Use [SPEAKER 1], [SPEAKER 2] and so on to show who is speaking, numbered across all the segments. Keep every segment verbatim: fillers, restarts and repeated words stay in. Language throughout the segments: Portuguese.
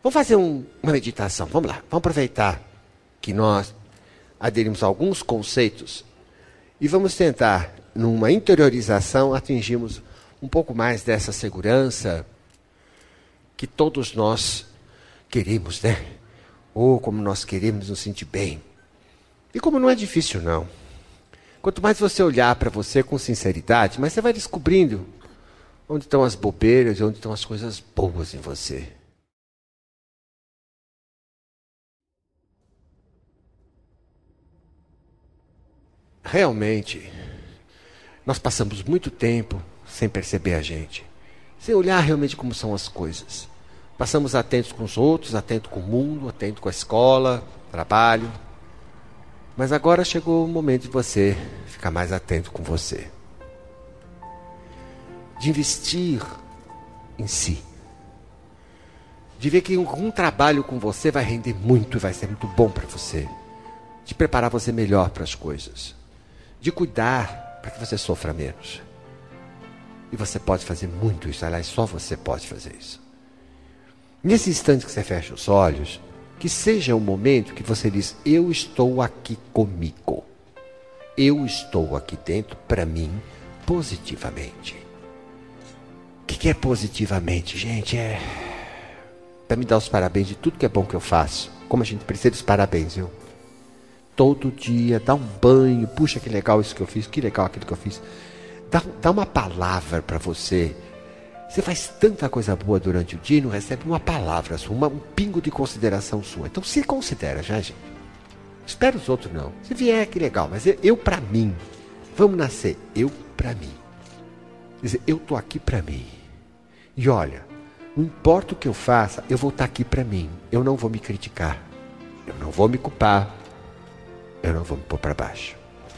[SPEAKER 1] Vamos fazer um, uma meditação. Vamos lá. Vamos aproveitar que nós aderimos a alguns conceitos e vamos tentar, numa interiorização, atingirmos um pouco mais dessa segurança que todos nós queremos, né? Ou como nós queremos nos sentir bem. E como não é difícil, não. Quanto mais você olhar para você com sinceridade, mais você vai descobrindo onde estão as bobeiras e onde estão as coisas boas em você. Realmente, nós passamos muito tempo sem perceber a gente. Sem olhar realmente como são as coisas. Passamos atentos com os outros, atentos com o mundo, atentos com a escola, trabalho. Mas agora chegou o momento de você ficar mais atento com você. De investir em si. De ver que um, um trabalho com você vai render muito e vai ser muito bom para você. De preparar você melhor para as coisas. De cuidar para que você sofra menos. E você pode fazer muito isso. Aliás, só você pode fazer isso. Nesse instante que você fecha os olhos, que seja um momento que você diz, eu estou aqui comigo. Eu estou aqui dentro, para mim, positivamente. O que, que é positivamente, gente? É para me dar os parabéns de tudo que é bom que eu faço. Como a gente precisa dos parabéns, viu? Todo dia, dá um banho, puxa que legal isso que eu fiz, que legal aquilo que eu fiz. Dá, dá uma palavra para você. Você faz tanta coisa boa durante o dia e não recebe uma palavra sua, uma, um pingo de consideração sua. Então se considera já, gente. Espera os outros não. Se vier, que legal, mas eu, eu para mim. Vamos nascer, eu para mim. Quer dizer, eu estou aqui para mim. E olha, não importa o que eu faça, eu vou estar aqui para mim. Eu não vou me criticar. Eu não vou me culpar. Eu não vou me pôr para baixo.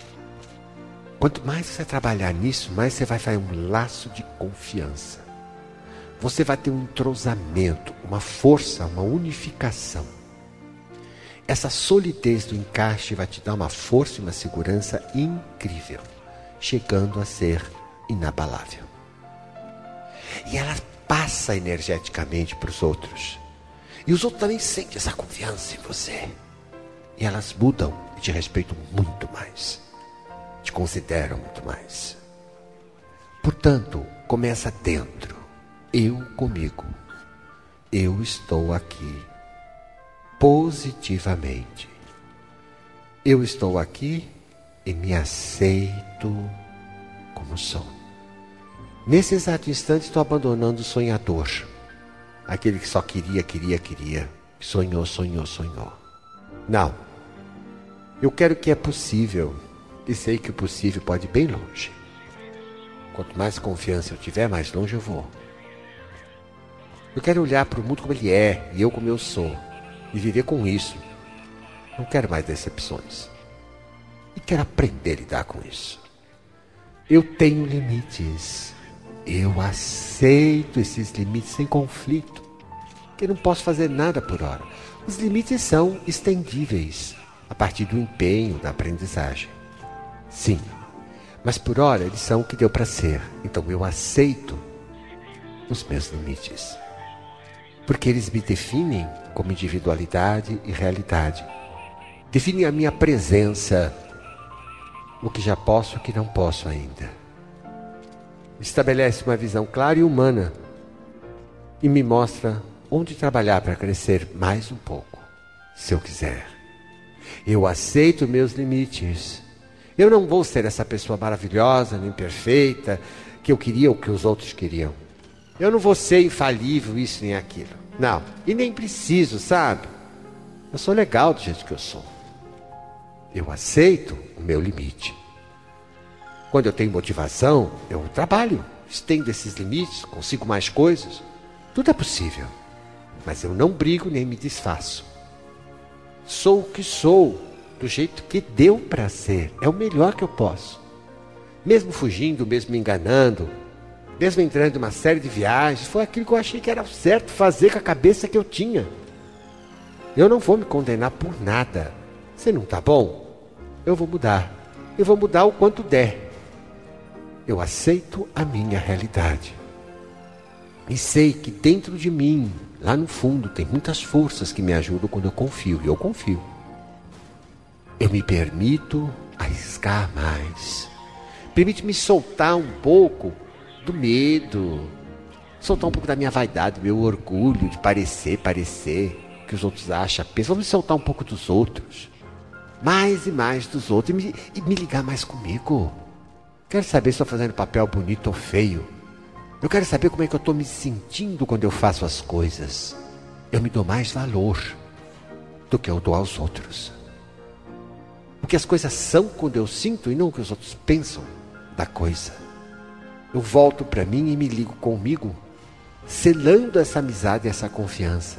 [SPEAKER 1] Quanto mais você trabalhar nisso, mais você vai fazer um laço de confiança. Você vai ter um entrosamento, uma força, uma unificação. Essa solidez do encaixe vai te dar uma força e uma segurança incrível, chegando a ser inabalável. E ela passa energeticamente para os outros. E os outros também sentem essa confiança em você. E elas mudam e te respeitam muito mais. Te consideram muito mais. Portanto, começa dentro. Eu comigo. Eu estou aqui positivamente. Eu estou aqui e me aceito como sou. Nesse exato instante estou abandonando o sonhador. Aquele que só queria, queria, queria. Sonhou, sonhou, sonhou. Não. Eu quero que é possível. E sei que o possível pode ir bem longe. Quanto mais confiança eu tiver, mais longe eu vou. Eu quero olhar para o mundo como ele é, e eu como eu sou. E viver com isso. Não quero mais decepções. E quero aprender a lidar com isso. Eu tenho limites. Eu aceito esses limites sem conflito. Porque não posso fazer nada por hora. Os limites são estendíveis a partir do empenho, da aprendizagem. Sim, mas por hora eles são o que deu para ser. Então eu aceito os meus limites. Porque eles me definem como individualidade e realidade. Definem a minha presença, o que já posso e o que não posso ainda. Estabelece uma visão clara e humana e me mostra onde trabalhar para crescer mais um pouco, se eu quiser. Eu aceito meus limites. Eu não vou ser essa pessoa maravilhosa, nem perfeita, que eu queria ou que os outros queriam. Eu não vou ser infalível, isso nem aquilo. Não, e nem preciso, sabe? Eu sou legal do jeito que eu sou. Eu aceito o meu limite. Quando eu tenho motivação, eu trabalho, estendo esses limites, consigo mais coisas. Tudo é possível. Mas eu não brigo nem me desfaço. Sou o que sou, do jeito que deu para ser. É o melhor que eu posso. Mesmo fugindo, mesmo me enganando, mesmo entrando em uma série de viagens, foi aquilo que eu achei que era certo fazer com a cabeça que eu tinha. Eu não vou me condenar por nada. Se não está bom, eu vou mudar. Eu vou mudar o quanto der. Eu aceito a minha realidade. E sei que dentro de mim lá no fundo tem muitas forças que me ajudam quando eu confio, e eu confio. Eu me permito arriscar mais. Permite-me soltar um pouco do medo, soltar um pouco da minha vaidade, do meu orgulho de parecer, parecer, o que os outros acham, pensam. Vamos soltar um pouco dos outros, mais e mais dos outros, e me, e me ligar mais comigo. Quero saber se estou fazendo papel bonito ou feio. Eu quero saber como é que eu estou me sentindo quando eu faço as coisas. Eu me dou mais valor do que eu dou aos outros. Porque as coisas são quando eu sinto e não o que os outros pensam da coisa. Eu volto para mim e me ligo comigo, selando essa amizade e essa confiança.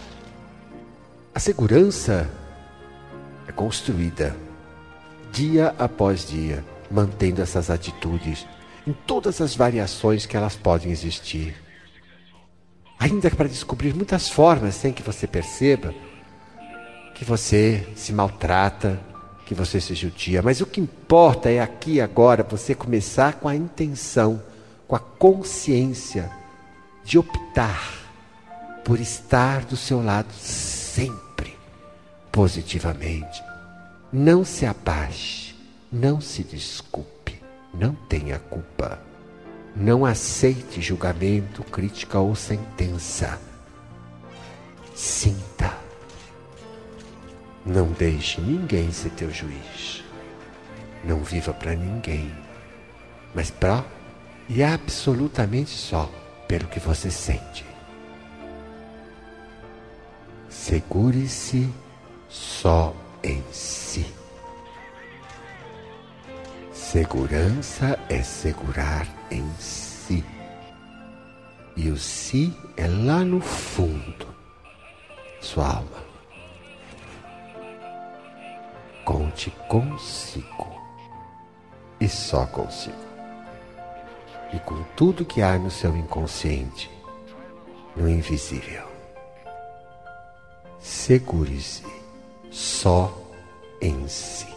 [SPEAKER 1] A segurança é construída dia após dia, mantendo essas atitudes em todas as variações que elas podem existir. Ainda que para descobrir muitas formas sem que você perceba que você se maltrata, que você se judia. Mas o que importa é aqui e agora você começar com a intenção, com a consciência de optar por estar do seu lado sempre, positivamente. Não se abaixe, não se desculpe, não tenha culpa. Não aceite julgamento, crítica ou sentença. Sinta. Não deixe ninguém ser teu juiz. Não viva para ninguém, mas para e absolutamente só pelo que você sente. Segure-se só em si. Segurança é segurar em si. E o si é lá no fundo, sua alma. Conte consigo. E só consigo. E com tudo que há no seu inconsciente, no invisível. Segure-se só em si.